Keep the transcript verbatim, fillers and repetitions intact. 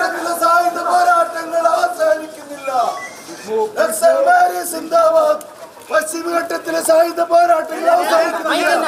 പശ്ചിമഘട്ടത്തിലെ സായുധ പോരാട്ടങ്ങൾ അവസാനിക്കുന്നില്ല. സിന്ദാബാദ്. പശ്ചിമഘട്ടത്തിലെ സായുധ പോരാട്ടങ്ങൾ അവസാനിക്കുന്നില്ല.